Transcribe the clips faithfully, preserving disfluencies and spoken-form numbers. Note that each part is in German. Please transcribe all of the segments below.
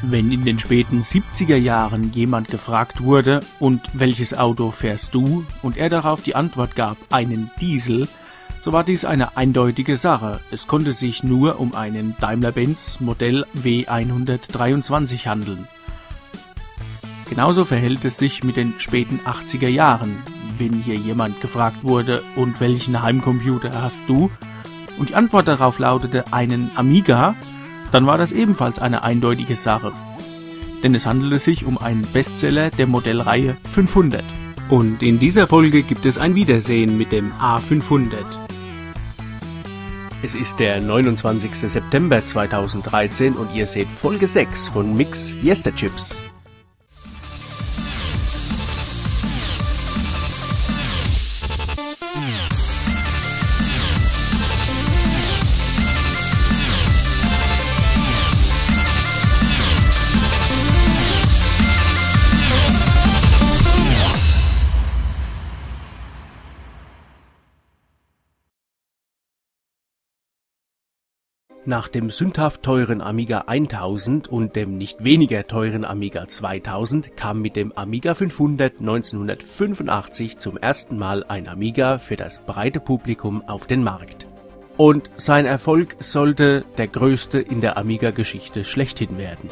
Wenn in den späten siebziger Jahren jemand gefragt wurde, und welches Auto fährst du, und er darauf die Antwort gab, einen Diesel, so war dies eine eindeutige Sache. Es konnte sich nur um einen Daimler-Benz Modell W hundertdreiundzwanzig handeln. Genauso verhält es sich mit den späten achtziger Jahren. Wenn hier jemand gefragt wurde, und welchen Heimcomputer hast du, und die Antwort darauf lautete einen Amiga, dann war das ebenfalls eine eindeutige Sache. Denn es handelte sich um einen Bestseller der Modellreihe fünfhundert. Und in dieser Folge gibt es ein Wiedersehen mit dem A fünfhundert. Es ist der neunundzwanzigster September zweitausenddreizehn und ihr seht Folge sechs von Mix Yesterchips. Nach dem sündhaft teuren Amiga tausend und dem nicht weniger teuren Amiga zweitausend kam mit dem Amiga fünfhundert neunzehnhundertfünfundachtzig zum ersten Mal ein Amiga für das breite Publikum auf den Markt. Und sein Erfolg sollte der größte in der Amiga-Geschichte schlechthin werden.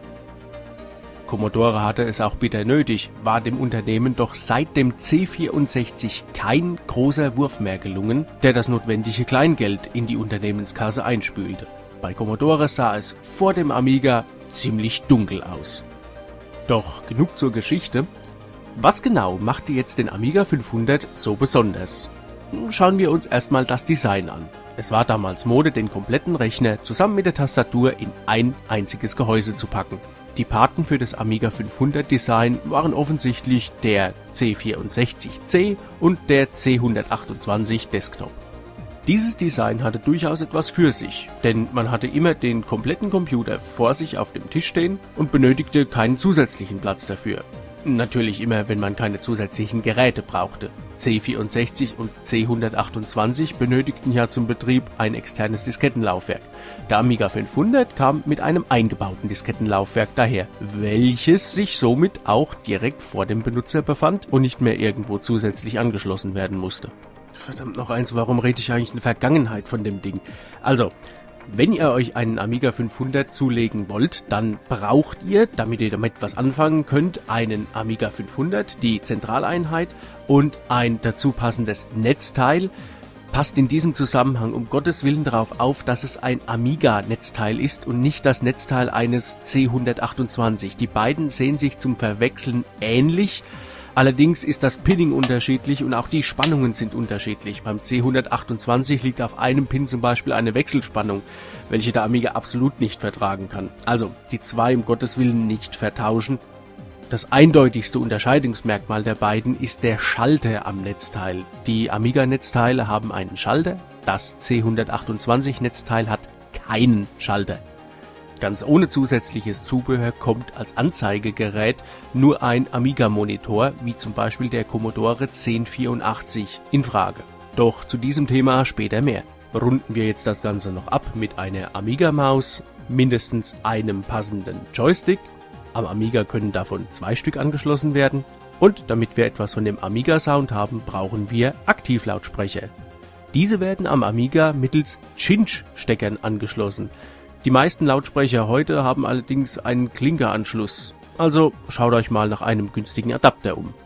Commodore hatte es auch bitter nötig, war dem Unternehmen doch seit dem C vierundsechzig kein großer Wurf mehr gelungen, der das notwendige Kleingeld in die Unternehmenskasse einspülte. Bei Commodore sah es vor dem Amiga ziemlich dunkel aus. Doch genug zur Geschichte. Was genau machte jetzt den Amiga fünfhundert so besonders? Schauen wir uns erstmal das Design an. Es war damals Mode, den kompletten Rechner zusammen mit der Tastatur in ein einziges Gehäuse zu packen. Die Paten für das Amiga fünfhundert Design waren offensichtlich der C vierundsechzig C und der C hundertachtundzwanzig Desktop. Dieses Design hatte durchaus etwas für sich, denn man hatte immer den kompletten Computer vor sich auf dem Tisch stehen und benötigte keinen zusätzlichen Platz dafür. Natürlich immer, wenn man keine zusätzlichen Geräte brauchte. C vierundsechzig und C hundertachtundzwanzig benötigten ja zum Betrieb ein externes Diskettenlaufwerk. Der Amiga fünfhundert kam mit einem eingebauten Diskettenlaufwerk daher, welches sich somit auch direkt vor dem Benutzer befand und nicht mehr irgendwo zusätzlich angeschlossen werden musste. Verdammt noch eins, warum rede ich eigentlich in der Vergangenheit von dem Ding? Also, wenn ihr euch einen Amiga fünfhundert zulegen wollt, dann braucht ihr, damit ihr damit was anfangen könnt, einen Amiga fünfhundert, die Zentraleinheit und ein dazu passendes Netzteil. Passt in diesem Zusammenhang um Gottes Willen darauf auf, dass es ein Amiga-Netzteil ist und nicht das Netzteil eines C hundertachtundzwanzig. Die beiden sehen sich zum Verwechseln ähnlich. Allerdings ist das Pinning unterschiedlich und auch die Spannungen sind unterschiedlich. Beim C hundertachtundzwanzig liegt auf einem Pin zum Beispiel eine Wechselspannung, welche der Amiga absolut nicht vertragen kann. Also die zwei um Gottes Willen nicht vertauschen. Das eindeutigste Unterscheidungsmerkmal der beiden ist der Schalter am Netzteil. Die Amiga-Netzteile haben einen Schalter, das C hundertachtundzwanzig Netzteil hat keinen Schalter. Ganz ohne zusätzliches Zubehör kommt als Anzeigegerät nur ein Amiga-Monitor, wie zum Beispiel der Commodore zehn vierundachtzig, in Frage. Doch zu diesem Thema später mehr. Runden wir jetzt das Ganze noch ab mit einer Amiga-Maus, mindestens einem passenden Joystick. Am Amiga können davon zwei Stück angeschlossen werden. Und damit wir etwas von dem Amiga-Sound haben, brauchen wir Aktivlautsprecher. Diese werden am Amiga mittels Cinch-Steckern angeschlossen. Die meisten Lautsprecher heute haben allerdings einen Klinkeranschluss, also schaut euch mal nach einem günstigen Adapter um.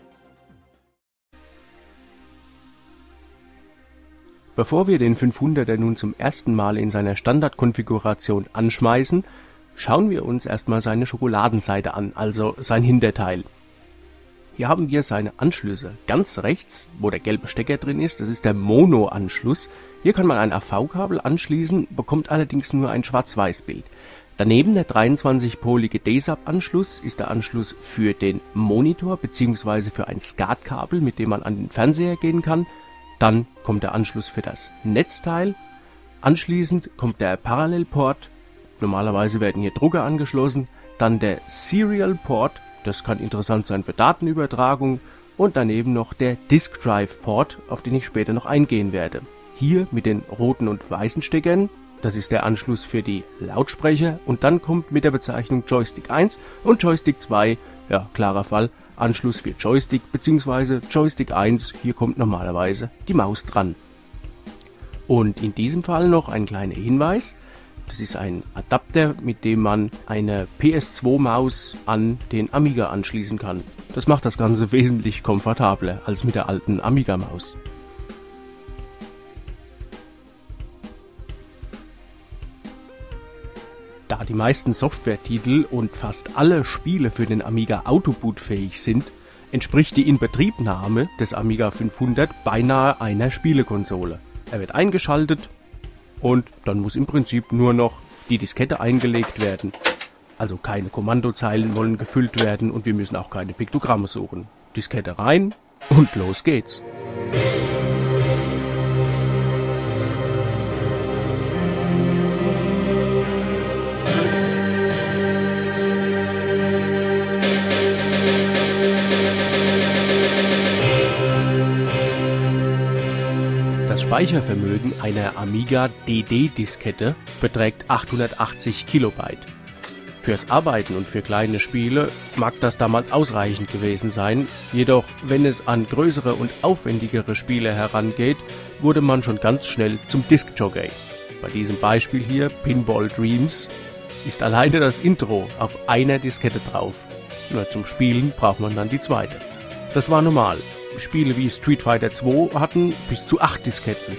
Bevor wir den fünfhunderter nun zum ersten Mal in seiner Standardkonfiguration anschmeißen, schauen wir uns erstmal seine Schokoladenseite an, also sein Hinterteil. Hier haben wir seine Anschlüsse. Ganz rechts, wo der gelbe Stecker drin ist, das ist der Mono-Anschluss. Hier kann man ein A V-Kabel anschließen, bekommt allerdings nur ein Schwarz-Weiß-Bild. Daneben der dreiundzwanzig-polige D S A B-Anschluss ist der Anschluss für den Monitor bzw. für ein SCART-Kabel, mit dem man an den Fernseher gehen kann. Dann kommt der Anschluss für das Netzteil. Anschließend kommt der Parallelport. Normalerweise werden hier Drucker angeschlossen. Dann der Serial-Port, das kann interessant sein für Datenübertragung. Und daneben noch der Disk Drive-Port, auf den ich später noch eingehen werde. Hier mit den roten und weißen Steckern Das ist der Anschluss für die Lautsprecher und dann kommt mit der Bezeichnung Joystick eins und Joystick zwei, ja klarer Fall, Anschluss für Joystick bzw. Joystick eins, hier kommt normalerweise die Maus dran. Und in diesem Fall noch ein kleiner Hinweis, das ist ein Adapter, mit dem man eine P S zwei Maus an den Amiga anschließen kann. Das macht das Ganze wesentlich komfortabler als mit der alten Amiga Maus. Da die meisten Softwaretitel und fast alle Spiele für den Amiga autobootfähig sind, entspricht die Inbetriebnahme des Amiga fünfhundert beinahe einer Spielekonsole. Er wird eingeschaltet und dann muss im Prinzip nur noch die Diskette eingelegt werden. Also keine Kommandozeilen wollen gefüllt werden und wir müssen auch keine Piktogramme suchen. Diskette rein und los geht's. Das Speichervermögen einer Amiga D D-Diskette beträgt achthundertachtzig Kilobyte. Fürs Arbeiten und für kleine Spiele mag das damals ausreichend gewesen sein, jedoch wenn es an größere und aufwendigere Spiele herangeht, wurde man schon ganz schnell zum Diskjockey. Bei diesem Beispiel hier, Pinball Dreams, ist alleine das Intro auf einer Diskette drauf. Nur zum Spielen braucht man dann die zweite. Das war normal. Spiele wie Street Fighter zwei hatten bis zu acht Disketten.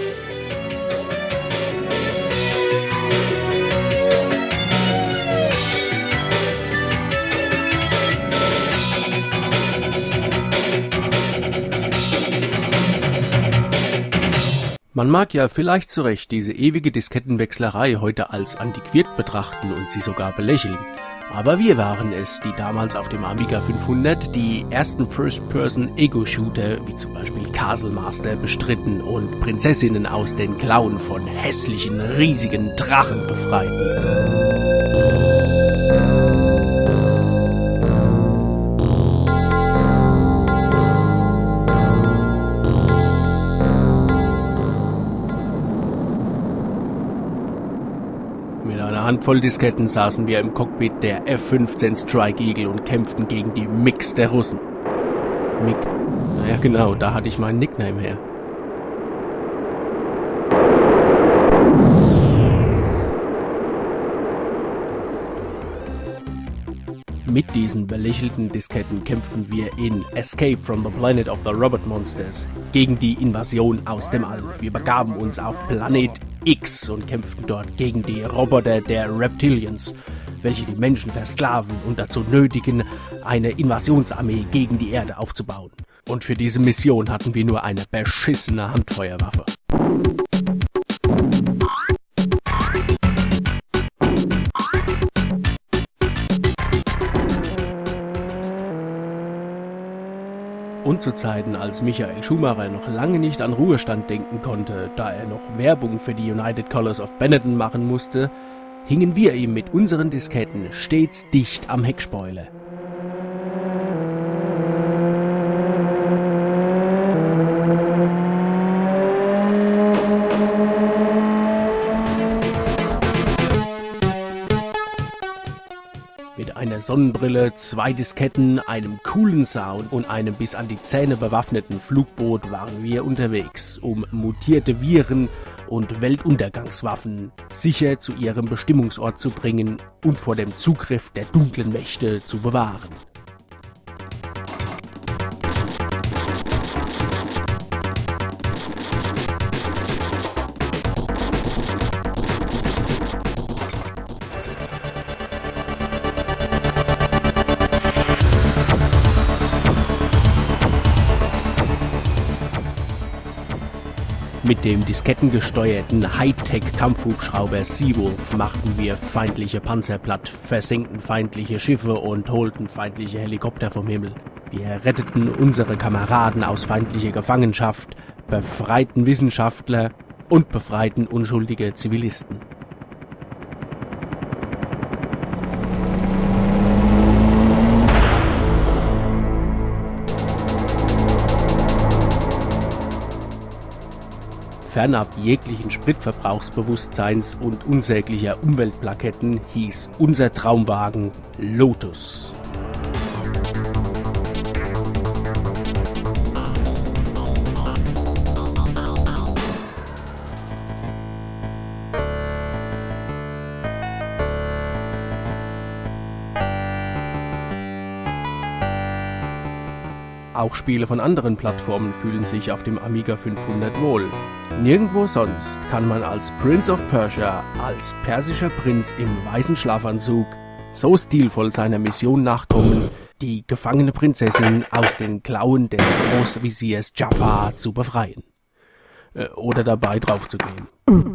Man mag ja vielleicht zu Recht diese ewige Diskettenwechslerei heute als antiquiert betrachten und sie sogar belächeln. Aber wir waren es, die damals auf dem Amiga fünfhundert die ersten First-Person-Ego-Shooter wie zum Beispiel Castle Master bestritten und Prinzessinnen aus den Klauen von hässlichen, riesigen Drachen befreiten. Mit einer Handvoll Disketten saßen wir im Cockpit der F fünfzehn Strike Eagle und kämpften gegen die MiGs der Russen. MiG? Naja genau, da hatte ich meinen Nickname her. Mit diesen belächelten Disketten kämpften wir in Escape from the Planet of the Robot Monsters gegen die Invasion aus dem All. Wir begaben uns auf Planet X und kämpften dort gegen die Roboter der Reptilians, welche die Menschen versklaven und dazu nötigen, eine Invasionsarmee gegen die Erde aufzubauen. Und für diese Mission hatten wir nur eine beschissene Handfeuerwaffe. Und zu Zeiten, als Michael Schumacher noch lange nicht an Ruhestand denken konnte, da er noch Werbung für die United Colors of Benetton machen musste, hingen wir ihm mit unseren Disketten stets dicht am Heckspoiler. Mit einer Sonnenbrille, zwei Disketten, einem coolen Sound und einem bis an die Zähne bewaffneten Flugboot waren wir unterwegs, um mutierte Viren und Weltuntergangswaffen sicher zu ihrem Bestimmungsort zu bringen und vor dem Zugriff der dunklen Mächte zu bewahren. Mit dem diskettengesteuerten Hightech-Kampfhubschrauber Seawolf machten wir feindliche Panzer platt, versenkten feindliche Schiffe und holten feindliche Helikopter vom Himmel. Wir retteten unsere Kameraden aus feindlicher Gefangenschaft, befreiten Wissenschaftler und befreiten unschuldige Zivilisten. fernab jeglichen Spritverbrauchsbewusstseins und unsäglicher Umweltplaketten hieß unser Traumwagen Lotus. Auch Spiele von anderen Plattformen fühlen sich auf dem Amiga fünfhundert wohl. Nirgendwo sonst kann man als Prince of Persia, als persischer Prinz im weißen Schlafanzug, so stilvoll seiner Mission nachkommen, die gefangene Prinzessin aus den Klauen des Großviziers Jafar zu befreien. Äh, oder dabei draufzugehen.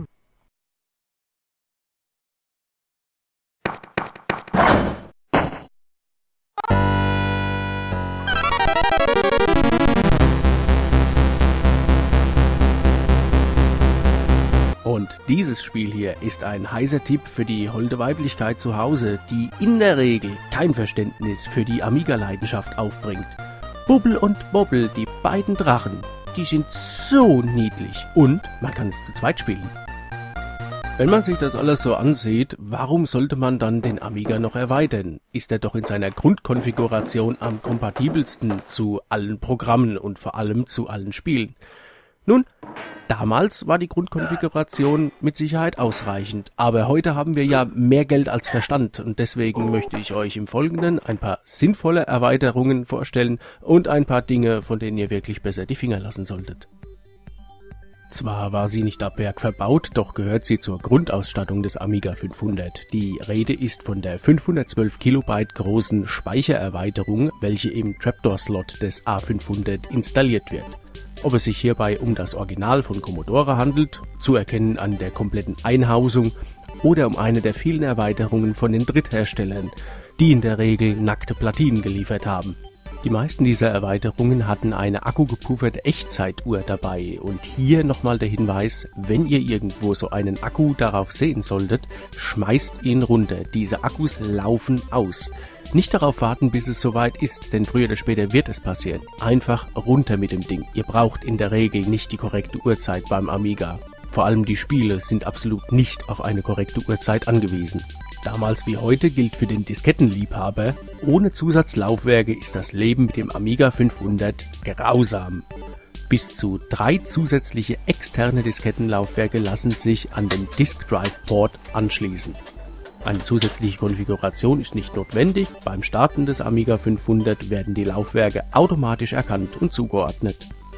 Und dieses Spiel hier ist ein heißer Tipp für die holde Weiblichkeit zu Hause, die in der Regel kein Verständnis für die Amiga-Leidenschaft aufbringt. Bubble und Bobble, die beiden Drachen, die sind so niedlich und man kann es zu zweit spielen. Wenn man sich das alles so ansieht, warum sollte man dann den Amiga noch erweitern? Ist er doch in seiner Grundkonfiguration am kompatibelsten zu allen Programmen und vor allem zu allen Spielen. Nun, damals war die Grundkonfiguration mit Sicherheit ausreichend, aber heute haben wir ja mehr Geld als Verstand und deswegen möchte ich euch im Folgenden ein paar sinnvolle Erweiterungen vorstellen und ein paar Dinge, von denen ihr wirklich besser die Finger lassen solltet. Zwar war sie nicht ab Werk verbaut, doch gehört sie zur Grundausstattung des Amiga fünfhundert. Die Rede ist von der fünfhundertzwölf Kilobyte großen Speichererweiterung, welche im Trapdoor-Slot des A fünfhundert installiert wird. Ob es sich hierbei um das Original von Commodore handelt, zu erkennen an der kompletten Einhausung, oder um eine der vielen Erweiterungen von den Drittherstellern, die in der Regel nackte Platinen geliefert haben. Die meisten dieser Erweiterungen hatten eine akkugepufferte Echtzeituhr dabei und hier nochmal der Hinweis, wenn ihr irgendwo so einen Akku darauf sehen solltet, schmeißt ihn runter, diese Akkus laufen aus. Nicht darauf warten, bis es soweit ist, denn früher oder später wird es passieren. Einfach runter mit dem Ding. Ihr braucht in der Regel nicht die korrekte Uhrzeit beim Amiga. Vor allem die Spiele sind absolut nicht auf eine korrekte Uhrzeit angewiesen. Damals wie heute gilt für den Diskettenliebhaber, ohne Zusatzlaufwerke ist das Leben mit dem Amiga fünfhundert grausam. Bis zu drei zusätzliche externe Diskettenlaufwerke lassen sich an den Disk Drive Port anschließen. Eine zusätzliche Konfiguration ist nicht notwendig, beim Starten des Amiga fünfhundert werden die Laufwerke automatisch erkannt und zugeordnet.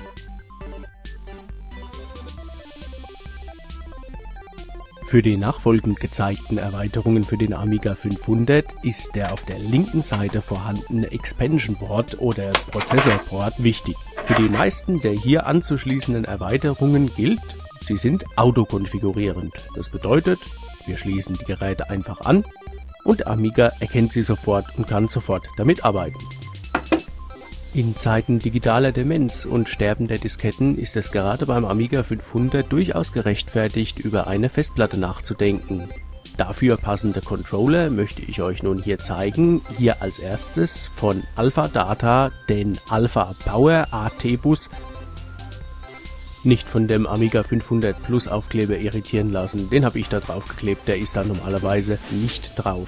Für die nachfolgend gezeigten Erweiterungen für den Amiga fünfhundert ist der auf der linken Seite vorhandene Expansion Port oder Prozessor Port wichtig. Für die meisten der hier anzuschließenden Erweiterungen gilt, sie sind autokonfigurierend. Das bedeutet, wir schließen die Geräte einfach an und der Amiga erkennt sie sofort und kann sofort damit arbeiten. In Zeiten digitaler Demenz und Sterben der Disketten ist es gerade beim Amiga fünfhundert durchaus gerechtfertigt, über eine Festplatte nachzudenken. Dafür passende Controller möchte ich euch nun hier zeigen. Hier als erstes von Alpha Data den Alpha Power A T Bus. Nicht von dem Amiga fünfhundert Plus Aufkleber irritieren lassen, den habe ich da drauf geklebt, der ist da normalerweise nicht drauf.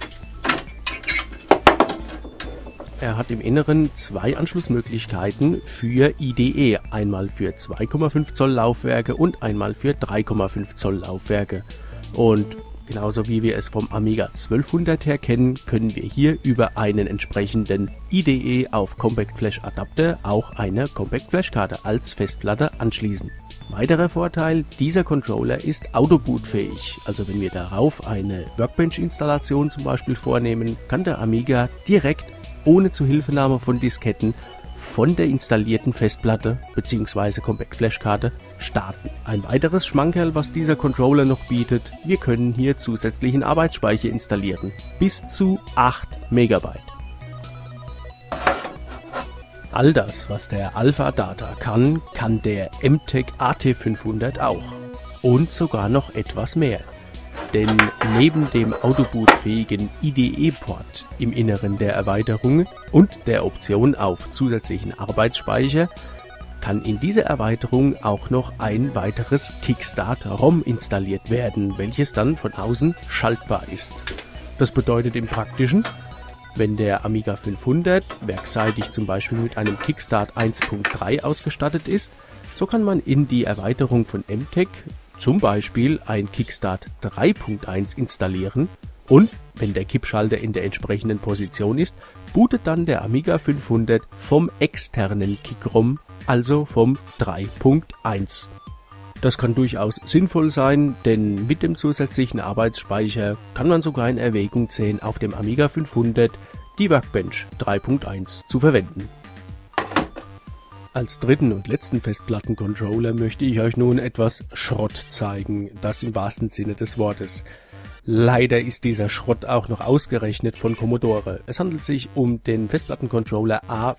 Er hat im Inneren zwei Anschlussmöglichkeiten für I D E, einmal für zwei Komma fünf Zoll Laufwerke und einmal für drei Komma fünf Zoll Laufwerke. Und genauso wie wir es vom Amiga zwölfhundert her kennen, können wir hier über einen entsprechenden I D E auf Compact Flash Adapter auch eine Compact Flash Karte als Festplatte anschließen. Weiterer Vorteil, dieser Controller ist autobootfähig, also wenn wir darauf eine Workbench-Installation zum Beispiel vornehmen, kann der Amiga direkt ohne Zuhilfenahme von Disketten von der installierten Festplatte bzw. Compact Flash Karte starten. Ein weiteres Schmankerl, was dieser Controller noch bietet, wir können hier zusätzlichen Arbeitsspeicher installieren, bis zu acht Megabyte. All das, was der Alpha Data kann, kann der M T E C A T fünfhundert auch. Und sogar noch etwas mehr. Denn neben dem autobootfähigen I D E-Port im Inneren der Erweiterung und der Option auf zusätzlichen Arbeitsspeicher kann in dieser Erweiterung auch noch ein weiteres Kickstart-ROM installiert werden, welches dann von außen schaltbar ist. Das bedeutet im Praktischen, wenn der Amiga fünfhundert werksseitig zum Beispiel mit einem Kickstart eins Punkt drei ausgestattet ist, so kann man in die Erweiterung von M T E C zum Beispiel ein Kickstart drei Punkt eins installieren und, wenn der Kippschalter in der entsprechenden Position ist, bootet dann der Amiga fünfhundert vom externen Kick-ROM, also vom drei Punkt eins. Das kann durchaus sinnvoll sein, denn mit dem zusätzlichen Arbeitsspeicher kann man sogar in Erwägung ziehen, auf dem Amiga fünfhundert die Workbench drei Punkt eins zu verwenden. Als dritten und letzten Festplattencontroller möchte ich euch nun etwas Schrott zeigen, das im wahrsten Sinne des Wortes. Leider ist dieser Schrott auch noch ausgerechnet von Commodore. Es handelt sich um den Festplattencontroller A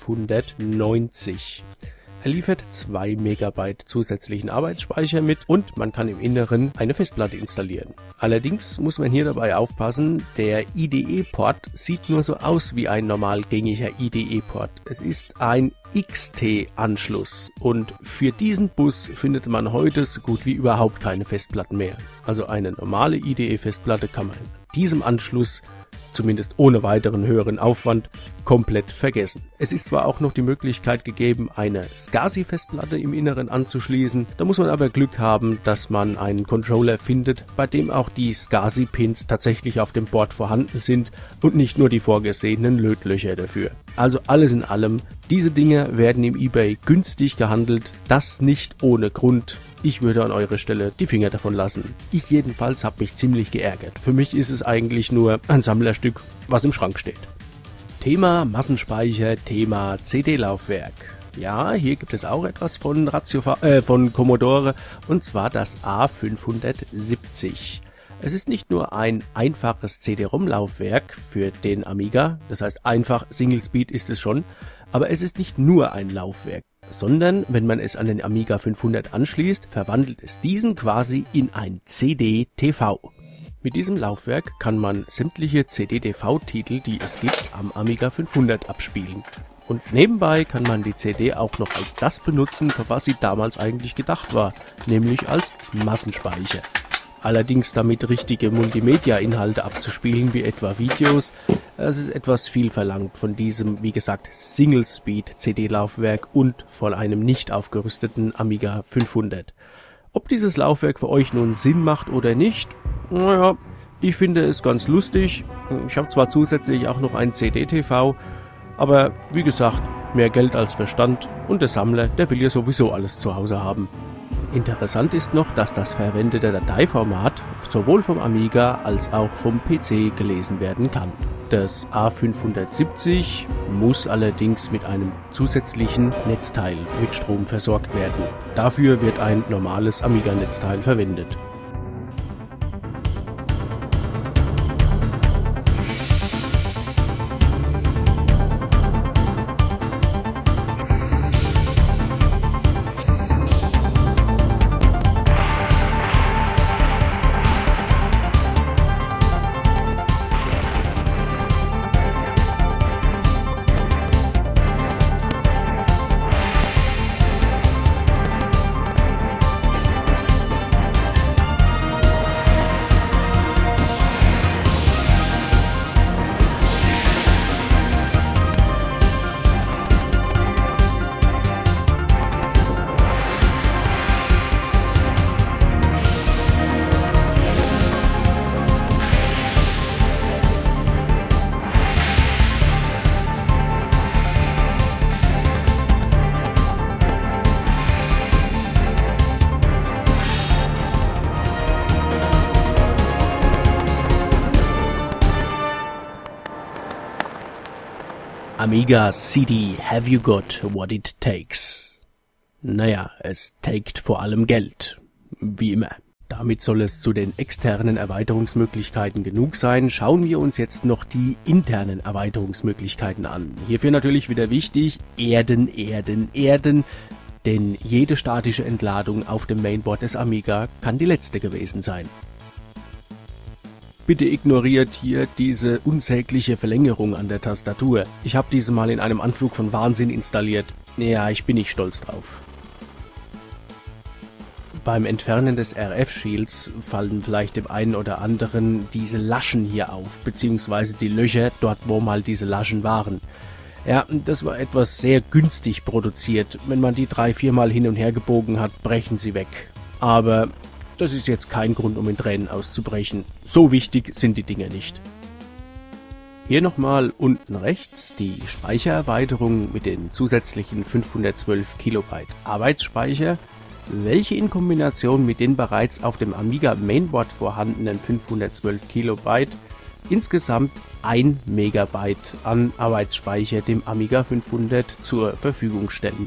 fünfhundertneunzig. Er liefert zwei Megabyte zusätzlichen Arbeitsspeicher mit und man kann im Inneren eine Festplatte installieren. Allerdings muss man hier dabei aufpassen, der I D E-Port sieht nur so aus wie ein normal gängiger I D E-Port. Es ist ein X T-Anschluss und für diesen Bus findet man heute so gut wie überhaupt keine Festplatten mehr. Also eine normale I D E-Festplatte kann man mit diesem Anschluss, zumindest ohne weiteren höheren Aufwand, komplett vergessen. Es ist zwar auch noch die Möglichkeit gegeben, eine SCSI-Festplatte im Inneren anzuschließen, da muss man aber Glück haben, dass man einen Controller findet, bei dem auch die SCSI-Pins tatsächlich auf dem Board vorhanden sind und nicht nur die vorgesehenen Lötlöcher dafür. Also alles in allem, diese Dinge werden im eBay günstig gehandelt, das nicht ohne Grund. Ich würde an eurer Stelle die Finger davon lassen. Ich jedenfalls habe mich ziemlich geärgert. Für mich ist es eigentlich nur ein Sammlerstück, was im Schrank steht. Thema Massenspeicher, Thema C D-Laufwerk. Ja, hier gibt es auch etwas von, Ratio, äh, von Commodore, und zwar das A fünfhundertsiebzig. Es ist nicht nur ein einfaches C D-ROM-Laufwerk für den Amiga, das heißt einfach Single Speed ist es schon, aber es ist nicht nur ein Laufwerk, sondern wenn man es an den Amiga fünfhundert anschließt, verwandelt es diesen quasi in ein C D-T V. Mit diesem Laufwerk kann man sämtliche C D-T V-Titel, die es gibt, am Amiga fünfhundert abspielen. Und nebenbei kann man die C D auch noch als das benutzen, für was sie damals eigentlich gedacht war, nämlich als Massenspeicher. Allerdings damit richtige Multimedia-Inhalte abzuspielen, wie etwa Videos, das ist etwas viel verlangt von diesem, wie gesagt, Single-Speed-C D-Laufwerk und von einem nicht aufgerüsteten Amiga fünfhundert. Ob dieses Laufwerk für euch nun Sinn macht oder nicht, naja, ich finde es ganz lustig. Ich habe zwar zusätzlich auch noch ein C D-T V, aber wie gesagt, mehr Geld als Verstand und der Sammler, der will ja sowieso alles zu Hause haben. Interessant ist noch, dass das verwendete Dateiformat sowohl vom Amiga als auch vom P C gelesen werden kann. Das A fünfhundertsiebzig muss allerdings mit einem zusätzlichen Netzteil mit Strom versorgt werden. Dafür wird ein normales Amiga-Netzteil verwendet. Amiga C D, have you got what it takes? Naja, es taked vor allem Geld. Wie immer. Damit soll es zu den externen Erweiterungsmöglichkeiten genug sein. Schauen wir uns jetzt noch die internen Erweiterungsmöglichkeiten an. Hierfür natürlich wieder wichtig, Erden, Erden, Erden. Denn jede statische Entladung auf dem Mainboard des Amiga kann die letzte gewesen sein. Bitte ignoriert hier diese unsägliche Verlängerung an der Tastatur. Ich habe diese mal in einem Anflug von Wahnsinn installiert. Ja, ich bin nicht stolz drauf. Beim Entfernen des R F-Shields fallen vielleicht dem einen oder anderen diese Laschen hier auf, beziehungsweise die Löcher dort, wo mal diese Laschen waren. Ja, das war etwas sehr günstig produziert. Wenn man die drei, viermal hin und her gebogen hat, brechen sie weg. Aber das ist jetzt kein Grund, um in Tränen auszubrechen. So wichtig sind die Dinger nicht. Hier nochmal unten rechts die Speichererweiterung mit den zusätzlichen fünfhundertzwölf Kilobyte Arbeitsspeicher, welche in Kombination mit den bereits auf dem Amiga Mainboard vorhandenen fünfhundertzwölf Kilobyte insgesamt ein Megabyte an Arbeitsspeicher dem Amiga fünfhundert zur Verfügung stellen.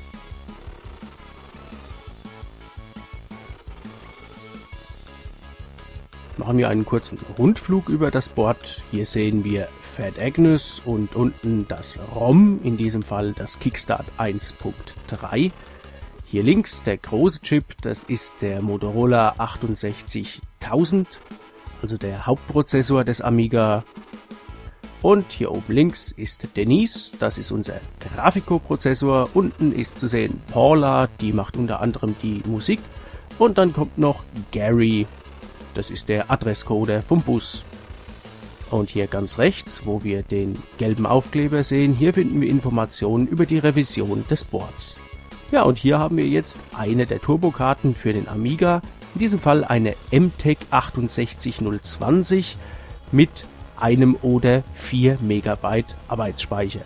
Machen wir einen kurzen Rundflug über das Board. Hier sehen wir Fat Agnes und unten das ROM, in diesem Fall das Kickstart eins Punkt drei. Hier links der große Chip, das ist der Motorola achtundsechzigtausend, also der Hauptprozessor des Amiga. Und hier oben links ist Denise, das ist unser Grafikkoprozessor. Unten ist zu sehen Paula, die macht unter anderem die Musik. Und dann kommt noch Gary, das ist der Adresscoder vom Bus. Und hier ganz rechts, wo wir den gelben Aufkleber sehen, hier finden wir Informationen über die Revision des Boards. Ja, und hier haben wir jetzt eine der Turbokarten für den Amiga, in diesem Fall eine M T E C achtundsechzig null zwanzig mit einem oder vier Megabyte Arbeitsspeicher.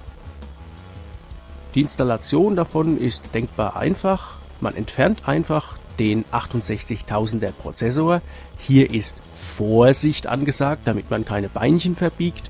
Die Installation davon ist denkbar einfach. Man entfernt einfach den achtundsechzigtausender Prozessor. Hier ist Vorsicht angesagt, damit man keine Beinchen verbiegt.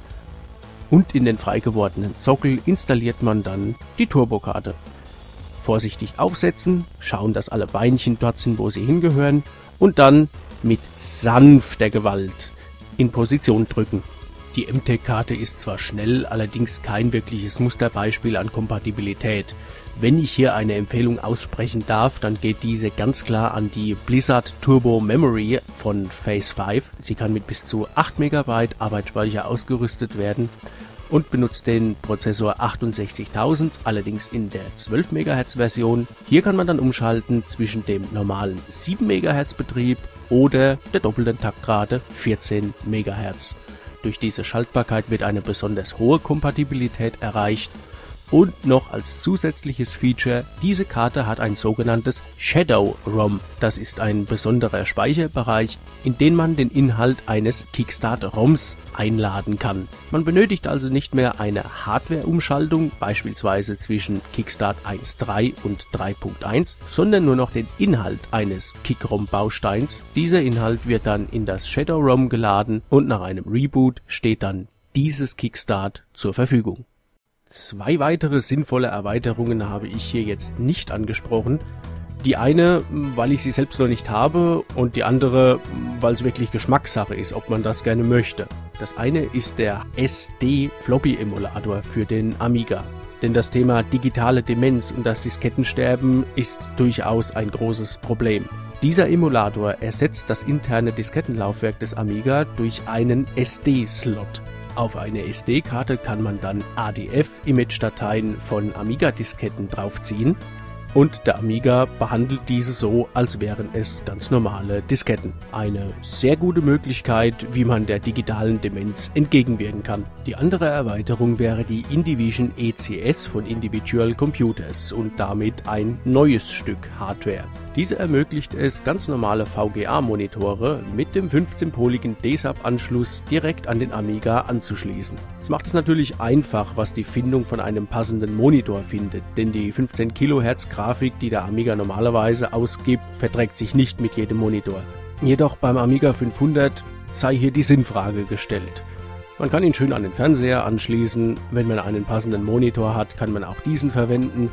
Und in den frei gewordenen Sockel installiert man dann die Turbokarte. Vorsichtig aufsetzen, schauen, dass alle Beinchen dort sind, wo sie hingehören, und dann mit sanfter Gewalt in Position drücken. Die M T E C-Karte ist zwar schnell, allerdings kein wirkliches Musterbeispiel an Kompatibilität. Wenn ich hier eine Empfehlung aussprechen darf, dann geht diese ganz klar an die Blizzard Turbo Memory von Phase fünf. Sie kann mit bis zu acht Megabyte Arbeitsspeicher ausgerüstet werden und benutzt den Prozessor achtundsechzigtausend, allerdings in der zwölf Megahertz Version. Hier kann man dann umschalten zwischen dem normalen sieben Megahertz Betrieb oder der doppelten Taktrate vierzehn Megahertz. Durch diese Schaltbarkeit wird eine besonders hohe Kompatibilität erreicht. Und noch als zusätzliches Feature, diese Karte hat ein sogenanntes Shadow ROM. Das ist ein besonderer Speicherbereich, in den man den Inhalt eines Kickstart-ROMs einladen kann. Man benötigt also nicht mehr eine Hardware-Umschaltung, beispielsweise zwischen Kickstart eins Punkt drei und drei Punkt eins, sondern nur noch den Inhalt eines Kick-ROM-Bausteins. Dieser Inhalt wird dann in das Shadow ROM geladen und nach einem Reboot steht dann dieses Kickstart zur Verfügung. Zwei weitere sinnvolle Erweiterungen habe ich hier jetzt nicht angesprochen. Die eine, weil ich sie selbst noch nicht habe, und die andere, weil es wirklich Geschmackssache ist, ob man das gerne möchte. Das eine ist der S D-Floppy-Emulator für den Amiga. Denn das Thema digitale Demenz und das Diskettensterben ist durchaus ein großes Problem. Dieser Emulator ersetzt das interne Diskettenlaufwerk des Amiga durch einen S D-Slot. Auf eine S D-Karte kann man dann A D F-Image-Dateien von Amiga-Disketten draufziehen und der Amiga behandelt diese so, als wären es ganz normale Disketten. Eine sehr gute Möglichkeit, wie man der digitalen Demenz entgegenwirken kann. Die andere Erweiterung wäre die Indivision E C S von Individual Computers und damit ein neues Stück Hardware. Diese ermöglicht es, ganz normale V G A-Monitore mit dem fünfzehnpoligen D S A B-Anschluss direkt an den Amiga anzuschließen. Das macht es natürlich einfach, was die Findung von einem passenden Monitor findet, denn die fünfzehn Kilohertz Grafik, die der Amiga normalerweise ausgibt, verträgt sich nicht mit jedem Monitor. Jedoch beim Amiga fünfhundert sei hier die Sinnfrage gestellt. Man kann ihn schön an den Fernseher anschließen, wenn man einen passenden Monitor hat, kann man auch diesen verwenden.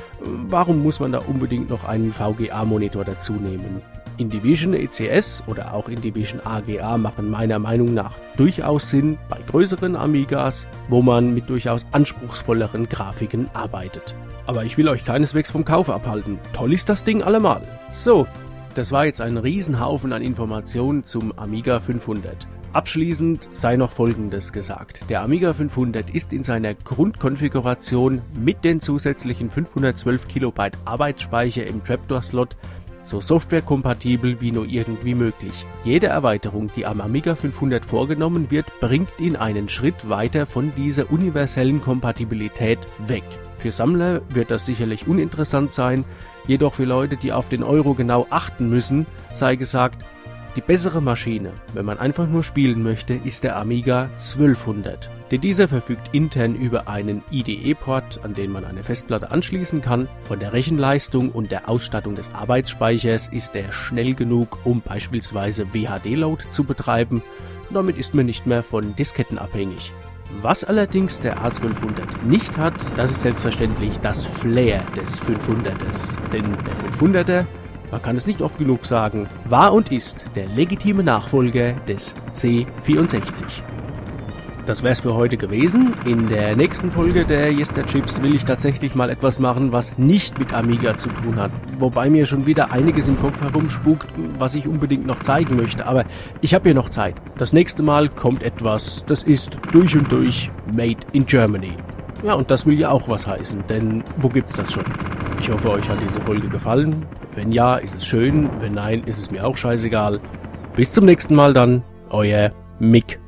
Warum muss man da unbedingt noch einen V G A-Monitor dazu nehmen? Indivision E C S oder auch Indivision A G A machen meiner Meinung nach durchaus Sinn bei größeren Amigas, wo man mit durchaus anspruchsvolleren Grafiken arbeitet. Aber ich will euch keineswegs vom Kauf abhalten. Toll ist das Ding allemal. So, das war jetzt ein Riesenhaufen an Informationen zum Amiga fünfhundert. Abschließend sei noch Folgendes gesagt. Der Amiga fünfhundert ist in seiner Grundkonfiguration mit den zusätzlichen fünfhundertzwölf Kilobyte Arbeitsspeicher im Trapdoor-Slot so softwarekompatibel wie nur irgendwie möglich. Jede Erweiterung, die am Amiga fünfhundert vorgenommen wird, bringt ihn einen Schritt weiter von dieser universellen Kompatibilität weg. Für Sammler wird das sicherlich uninteressant sein, jedoch für Leute, die auf den Euro genau achten müssen, sei gesagt, die bessere Maschine, wenn man einfach nur spielen möchte, ist der Amiga zwölfhundert. Denn dieser verfügt intern über einen I D E-Port, an den man eine Festplatte anschließen kann. Von der Rechenleistung und der Ausstattung des Arbeitsspeichers ist er schnell genug, um beispielsweise W H D-Load zu betreiben. Damit ist man nicht mehr von Disketten abhängig. Was allerdings der A zwölfhundert nicht hat, das ist selbstverständlich das Flair des fünfhunderters. Denn der fünfhunderter, man kann es nicht oft genug sagen, war und ist der legitime Nachfolger des C vierundsechzig. Das wär's für heute gewesen. In der nächsten Folge der Yesterchips will ich tatsächlich mal etwas machen, was nicht mit Amiga zu tun hat. Wobei mir schon wieder einiges im Kopf herumspukt, was ich unbedingt noch zeigen möchte. Aber ich habe hier noch Zeit. Das nächste Mal kommt etwas, das ist durch und durch made in Germany. Ja, und das will ja auch was heißen, denn wo gibt's das schon? Ich hoffe, euch hat diese Folge gefallen. Wenn ja, ist es schön. Wenn nein, ist es mir auch scheißegal. Bis zum nächsten Mal dann. Euer Mick.